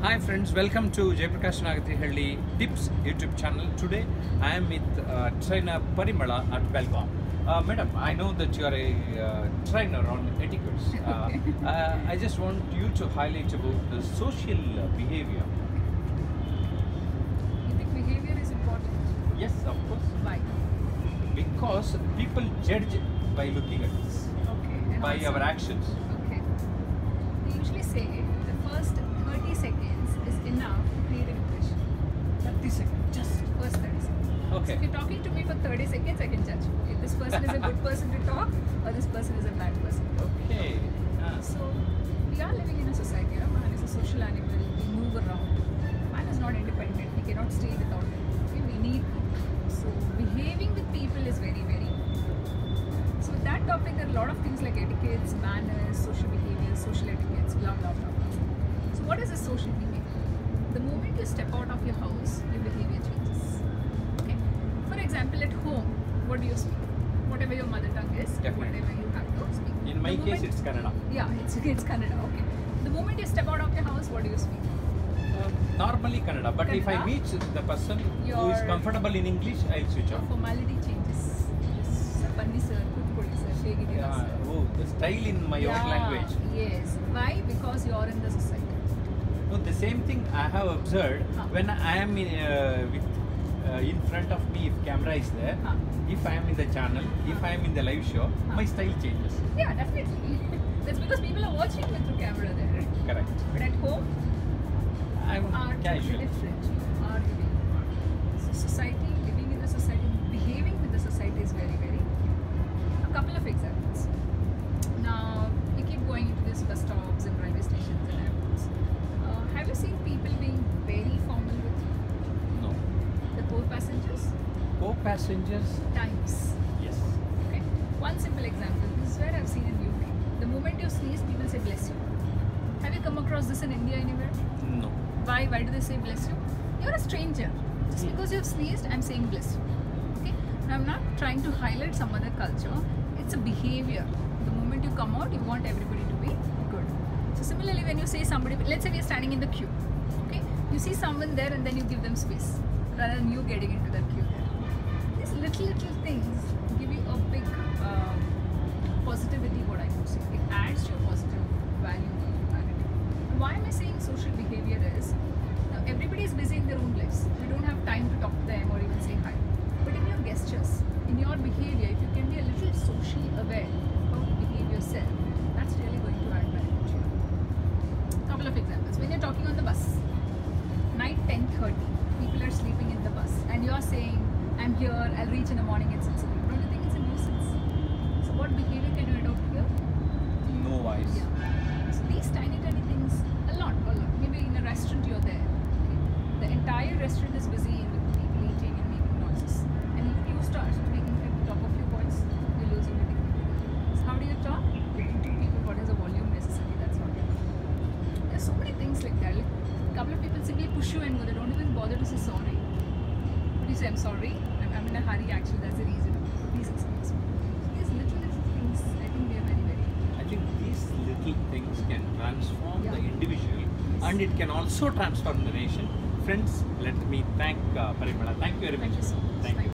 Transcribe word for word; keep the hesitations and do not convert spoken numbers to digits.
Hi friends, welcome to Jayaprakash Nagathirhalli Tips YouTube channel. Today I am with uh, trainer Parimala at Belgaum. Uh, Madam, I know that you are a uh, trainer on etiquette. Uh, uh, I just want you to highlight about the social uh, behavior. You think behavior is important? Yes, of course. Why? Because people judge by looking at us, Okay. And by also- our actions. Okay. They usually say the first thirty seconds is enough to create an impression. thirty seconds, just. First thirty seconds. So Okay. if you're talking to me for thirty seconds, I can judge if this person is a good person to talk or this person is a bad person. Okay. Ah. So we are living in a society. You know, man is a social animal. We move around. Man is not independent. He cannot stay without it. Okay? We need people. So behaving with people is very, very important. So with that topic, there are a lot of things like etiquettes, manners, social behavior, social etiquettes, blah blah blah. blah. So what is a social behavior? The moment you step out of your house, your behavior changes. Okay. For example, at home, what do you speak? Whatever your mother tongue is, Definitely. whatever you have to speak. In my The case, moment- it's Kannada. yeah, it's it's Kannada. Okay. The moment you step out of your house, what do you speak? Uh, normally Kannada, but if I Kannada? meet the person who is Your- comfortable in English, I'll switch Your off. formality changes. Sir, Panni sir, Kutkodi sir, Shegiri Yeah, sir. oh, the style in my own language. Yes. Why? Because you are in the society. No, the same thing I have observed Huh. when I am in, uh, with, uh, in front of me, if camera is there, Huh. if I am in the channel, if I am in the live show, Huh. my style changes. Yeah, definitely. That's because people are watching you through camera there. Right? Correct. But at home, I'm you are casual. totally different. You are the way you are. So society, living in the society, behaving with the society is very, very important. A couple of examples. Now, we keep going into these bus stops and railway stations and airports. Uh, have you seen people being very formal with No. the co-passengers? Co-passengers, Times. yes. Okay. One simple example. This is where I've seen in U P. The moment you sneeze, people say bless you. Have you come across this in India anywhere? No. Why? Why do they say bless you? You're a stranger. Just because you've sneezed, I'm saying bless you. Okay? Now I'm not trying to highlight some other culture. It's a behavior. The moment you come out, you want everybody to be good. So similarly, when you say somebody, let's say we're standing in the queue. Okay? You see someone there and then you give them space rather than you getting into that queue there. These little little things give you a big um, positivity. What I would say, it adds to your positive value. Why am I saying social behavior is, now everybody is busy in their own lives. You don't have time to talk to them or even say hi. But in your gestures, in your behavior, if you can be a little socially aware how to behave yourself, that's really going to add value to you. Couple of examples. When you're talking on the bus, night ten thirty, people are sleeping in the bus and you're saying, I'm here, I'll reach in the morning at six o'clock. Don't you think it's a nuisance? So what behavior can you adopt here? No wise. Yeah. So these tiny, tiny things, a lot, a lot. Maybe in a restaurant you're there. Okay? The entire restaurant is busy with people eating and making noises. And if you start speaking at the top of your voice, you're losing your dignity. So how do you talk? You can tell people what is the volume necessary. That's not it. There's so many things like that. Like, a couple of people simply push you and go. They don't even bother to say sorry. What do you say? I'm sorry. I'm, I'm in a hurry. Actually, that's the reason. Please excuse me. So these little, little things, I think they are very, very. I think these little things can transform Yeah. the individual and it can also transform the nation. Friends, let me thank uh, Parimala. Thank you very much. Thank you so much. Thank you.